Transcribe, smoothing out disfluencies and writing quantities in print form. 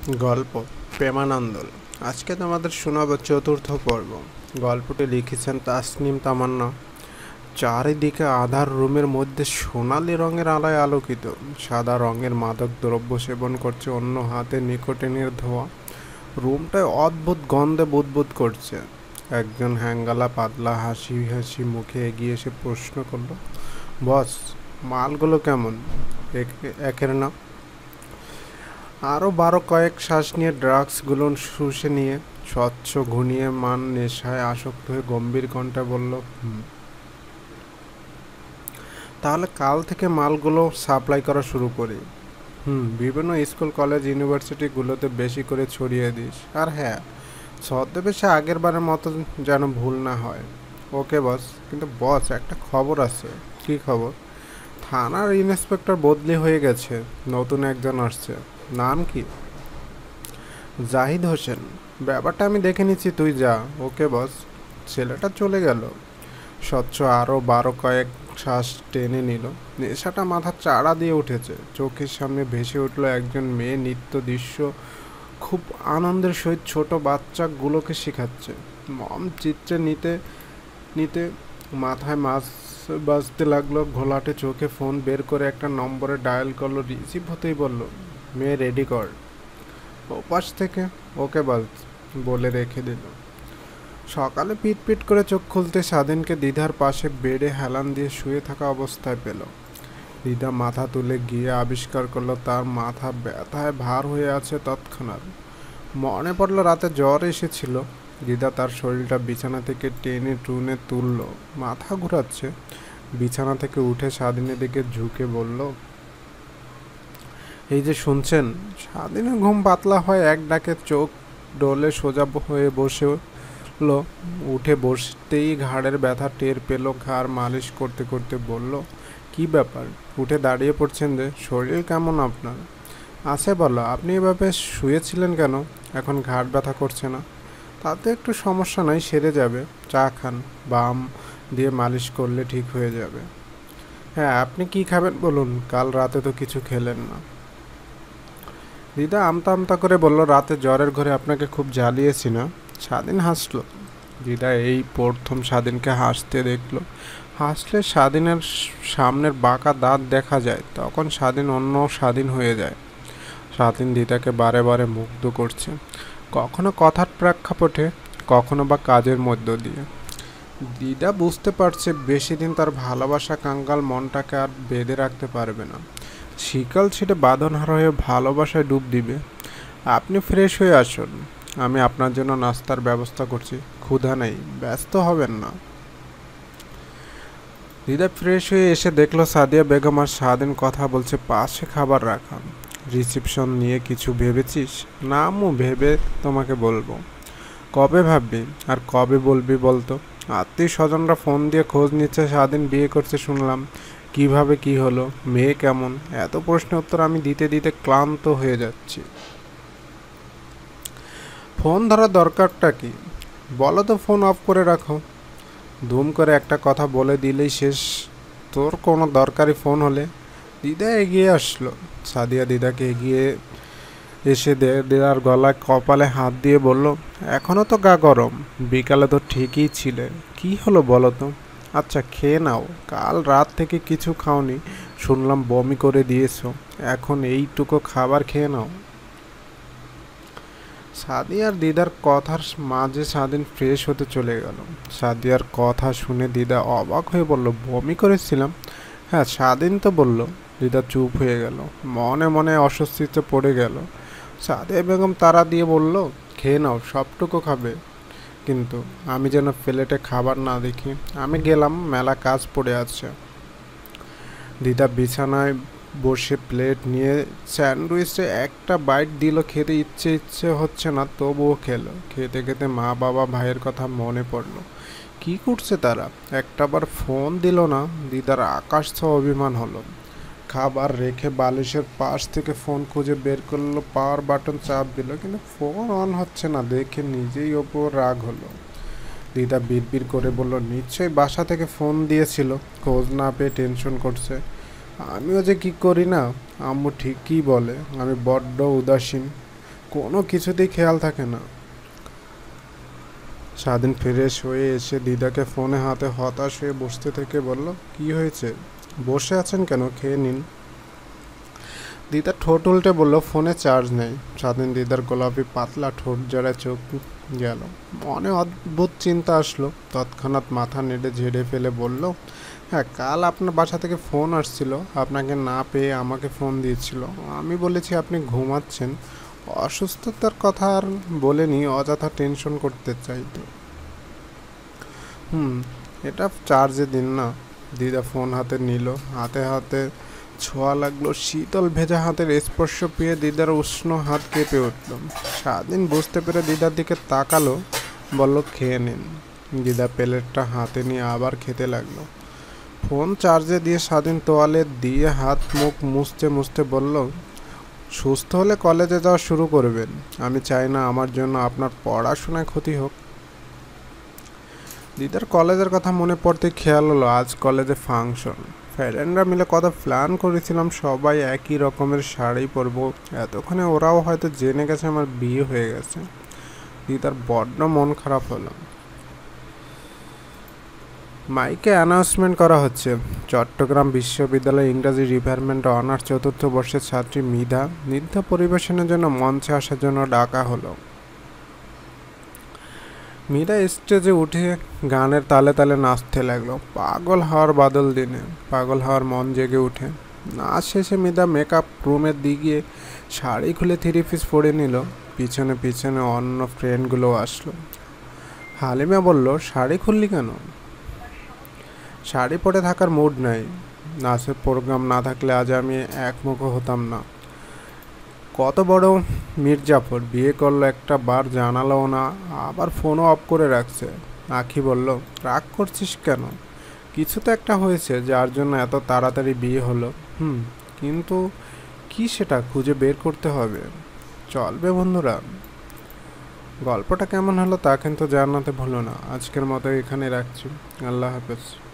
গল্প প্রেমানন্দল। আজকে তোমাদের শোনাব চতুর্থ পর্ব। গল্পটি লিখেছেন তাসনিম তামান্না। চারিদিকে আধার, রুমের মধ্যে সোনালি রঙের আলোয় আলোকিত। সাদা রঙের মাদক দ্রব্য সেবন করছে, অন্য হাতে নিকোটিনের ধোঁয়া। রুমটায় অদ্ভুত গন্ধে বুদবুদ করছে। একজন হ্যাঙ্গালা পাতলা হাসি হাসি মুখে এগিয়ে এসে প্রশ্ন করলো, বস, মালগুলো কেমন? একের না আরও 12 কয়েক শ্বাস নিয়ে ড্রাগসগুলো শুষে নিয়ে স্বচ্ছ ঘুনিয়ে মান নেশায় আসক্ত হয়ে গম্ভীর কণ্ঠে বলল, তাহলে কাল থেকে মালগুলো সাপ্লাই করা শুরু করি। বিভিন্ন স্কুল, কলেজ, ইউনিভার্সিটিগুলোতে বেশি করে ছড়িয়ে দিস। আর হ্যাঁ, ছদ্মবেশে আগের বারের মতো যেন ভুল না হয়। ওকে বস। কিন্তু বস, একটা খবর আছে। কি খবর? থানার ইন্সপেক্টর বদলি হয়ে গেছে, নতুন একজন আসছে। নাম কি? জাহিদ হোসেন। ব্যাপারটা আমি দেখে নিচ্ছি, তুই যা। ওকে বস। ছেলেটা চলে গেল। স্বচ্ছ আরও 12 কয়েক শ্বাস টেনে নিল। নেশাটা মাথা চাড়া দিয়ে উঠেছে। চোখের সামনে ভেসে উঠল একজন মেয়ে নৃত্য দৃশ্য। খুব আনন্দের সহিত ছোট বাচ্চাগুলোকে শেখাচ্ছে। মম চিত্রে নিতে নিতে মাথায় মাছ বাজতে লাগলো। ঘোলাটে চোখে ফোন বের করে একটা নম্বরে ডায়াল করলো। রিসিভ হতেই বলল, মেয়ে রেডি কর। ওপাশ থেকে ওকে বলে রেখে দিল। সকালে পিট পিট করে চোখ খুলতে স্বাধীনকে দিদার পাশে বেডে হেলান দিয়ে শুয়ে থাকা অবস্থায় পেল। দিদা মাথা তুলে গিয়ে আবিষ্কার করলো তার মাথা ব্যথায় ভার হয়ে আছে তৎক্ষণাৎ। মনে পড়লো রাতে জ্বর এসেছিল। দিদা তার শরীরটা বিছানা থেকে টেনে টুনে তুলল। মাথা ঘুরাচ্ছে। বিছানা থেকে উঠে স্বাধীনের দিকে ঝুঁকে বলল, এই যে শুনছেন? স্বাধীনের ঘুম পাতলা হয় এক ডাকে চোখ ডলে সোজা হয়ে বসলো। উঠে বসতেই ঘাড়ের ব্যথা টের পেল। ঘাড় মালিশ করতে করতে বলল, কি ব্যাপার? উঠে দাঁড়িয়ে পড়ছেন যে? শরীর কেমন আপনার? আছে বলো। আপনি এভাবে শুয়েছিলেন কেন? এখন ঘাড় ব্যথা করছে না? তাতে একটু সমস্যা নাই, সেরে যাবে। চা খান, বাম দিয়ে মালিশ করলে ঠিক হয়ে যাবে। হ্যাঁ, আপনি কি খাবেন বলুন? কাল রাতে তো কিছু খেলেন না। দিদা আমতা আমতা করে বলল, রাতে জ্বরের ঘরে আপনাকে খুব জ্বালিয়েছি না? স্বাধীন হাসলো। দিদা এই প্রথম স্বাধীনকে হাসতে দেখলো। হাসলে স্বাধীনের সামনের বাঁকা দাঁত দেখা যায়। তখন স্বাধীন অন্য স্বাধীন হয়ে যায়। স্বাধীন দিদাকে বারে বারে মুগ্ধ করছে, কখনো কথার প্রেক্ষাপটে, কখনো বা কাজের মধ্য দিয়ে। দিদা বুঝতে পারছে বেশি দিন তার ভালোবাসা কাঙ্গাল মনটাকে আর বেঁধে রাখতে পারবে না। শিকল ছিঁড়ে বাঁধনহারা হয়ে ভালোবাসায় ডুব দিবে। আপনি ফ্রেশ হয়ে আসুন, আমি আপনার জন্য নাস্তার ব্যবস্থা করছি। ক্ষুধা নেই, ব্যস্ত হবেন না। দিদা ফ্রেশ হয়ে এসে দেখলো সাদিয়া বেগম আর স্বাধীন কথা বলছে। পাশে খাবার রাখা। রিসেপশন নিয়ে কিছু ভেবেছিস? না আম্মু, ভেবে তোমাকে বলবো। কবে ভাববি আর কবে বলবি বলতো? আত্মীয় স্বজনরা ফোন দিয়ে খোঁজ নিচ্ছে, স্বাধীন বিয়ে করছে শুনলাম। কিভাবে কি হলো, মেয়ে কেমন, এত প্রশ্নের উত্তর আমি দিতে দিতে ক্লান্ত হয়ে যাচ্ছি। ফোন ধরার দরকারটা কি? বলো তো, ফোন অফ করে রাখো। ধুম করে একটা কথা বলে দিলেই শেষ। তোর কোনো দরকারি ফোন হলে। দিদা এগিয়ে আসলো। সাদিয়া দিদাকে এগিয়ে এসে দিদার গলায় কপালে হাত দিয়ে বলল, এখনও তো গা গরম? বিকালে তো ঠিকই ছিলে, কি হলো বলো তো? আচ্ছা খেয়ে নাও, কাল রাত থেকে কিছু খাওনি, শুনলাম বমি করে দিয়েছো। এখন এইটুকু খাবার খেয়ে নাও। সাদিয়ার দিদার কথার মাঝে স্বাধীন ফ্রেশ হতে চলে গেল। সাদিয়ার কথা শুনে দিদা অবাক হয়ে বলল, বমি করেছিলাম? হ্যাঁ, স্বাধীন তো বলল। দিদা চুপ হয়ে গেল, মনে মনে অস্বস্তিতে পড়ে গেল। সাদিয়া বেগম তাড়া দিয়ে বলল, খেয়ে নাও, সবটুকু খাবে কিন্তু আমি যেন প্লেটে খাবার না দেখি। আমি গেলাম, মেলা কাজ পড়ে আছে। দিদা বিছানায় বসে প্লেট নিয়ে স্যান্ডউইচে একটা বাইট দিল। খেতে ইচ্ছে হচ্ছে না, তবুও খেলো। খেতে খেতে মা বাবা ভাইয়ের কথা মনে পড়লো। কি করছে তারা? একটাবার ফোন দিল না। দিদার আকাশ ছোঁয়া অভিমান হলো। খাবার রেখে বালিশের পাশ থেকে ফোন খুঁজে বের করলো, পাওয়ার বাটন চাপ দিল, কিন্তু ফোন অন হচ্ছে না দেখে নিজেই ওপর রাগ হলো। দিদা বিড়বিড় করে বলল, নিশ্চয়ই বাসা থেকে ফোন দিয়েছিল, খোঁজ না পেয়ে টেনশন করছে। আমিও যে কি করি না। আম্মু ঠিকই বলে, আমি বড্ড উদাসীন। কোনো কিছুতেই খেয়াল থাকে না। স্বাধীন ফ্রেশ হয়ে এসে দিদাকে ফোনে হাতে হতাশ হয়ে বসতে থেকে বলল, কি হয়েছে, বসে আছেন কেন, খেয়ে নিন। দিদা ঠোঁট উল্টে বলল, ফোনে চার্জ নেই। স্বাধীন দিদার গোলাপি পাতলা ঠোঁট জোড়ায় চোখ গেল। মনে অদ্ভুত চিন্তা আসলো। তৎক্ষণাৎ মাথা নেড়ে ঝেড়ে ফেলে বলল, হ্যাঁ, কাল আপনার বাসা থেকে ফোন আসছিল, আপনাকে না পেয়ে আমাকে ফোন দিয়েছিল। আমি বলেছি আপনি ঘুমাচ্ছেন। অসুস্থতার কথা আর বলেনি, অযথা টেনশন করতে চাইতো। হুম, এটা চার্জে দিন না। দিদা ফোন হাতে নিল, হাতে হাতে ছোঁয়া লাগলো। শীতল ভেজা হাতের স্পর্শ পেয়ে দিদার উষ্ণ হাত কেঁপে উঠল। স্বাধীন বুঝতে পেরে দিদার দিকে তাকালো, বলল, খেয়ে নিন। দিদা প্লেটটা হাতে নিয়ে আবার খেতে লাগলো। ফোন চার্জে দিয়ে স্বাধীন তোয়ালে দিয়ে হাত মুখ মুছতে মুছতে বলল, সুস্থ হলে কলেজে যাওয়া শুরু করবেন। আমি চাই না আমার জন্য আপনার পড়াশোনায় ক্ষতি হোক। দিদার কলেজের কথা মনে পড়তে খেয়াল হলো আজ কলেজে ফাংশন। ফ্রেন্ডরা মিলে কত প্ল্যান করেছিলাম, সবাই একই রকমের শাড়ি পরবো। এতক্ষণে ওরাও হয়তো জেনে গেছে আমার বিয়ে হয়ে গেছে। দিদার বড্ড মন খারাপ হলো। মাইকে অ্যানাউন্সমেন্ট করা হচ্ছে, চট্টগ্রাম বিশ্ববিদ্যালয় ইংরাজি ডিপার্টমেন্ট অনার্স 4th বর্ষের ছাত্রী মিধা নৃত্য পরিবেশনের জন্য মঞ্চে আসার জন্য ডাকা হলো। মীরা স্টেজে উঠে গানের তালে তালে নাচতে লাগলো। পাগল হওয়ার বাদল দিনে পাগল হওয়ার মন জেগে উঠে। নাচ শেষে মীরা মেকআপ রুমের দিকে শাড়ি খুলে 3 পিস পরে নিল। পিছনে পিছনে অন্য ফ্রেন্ডগুলো আসলো। হালিমা বলল, শাড়ি খুললি কেন? শাড়ি পরে থাকার মুড নাই। নাচের প্রোগ্রাম না থাকলে আজ আমি একমুখো হতাম না। কত বড় মির্জাফর, বিয়ে করলো, একটা বার জানালো না, আবার ফোনও অফ করে রাখছে। আখি বলল, রাগ করছিস কেন? কিছু তো একটা হয়েছে যার জন্য এত তাড়াতাড়ি বিয়ে হলো। কিন্তু কি সেটা খুঁজে বের করতে হবে। চলবে বন্ধুরা। গল্পটা কেমন হলো তা কিন্তু জানাতে ভুলো না। আজকের মতো এখানে রাখছি। আল্লাহ হাফেজ।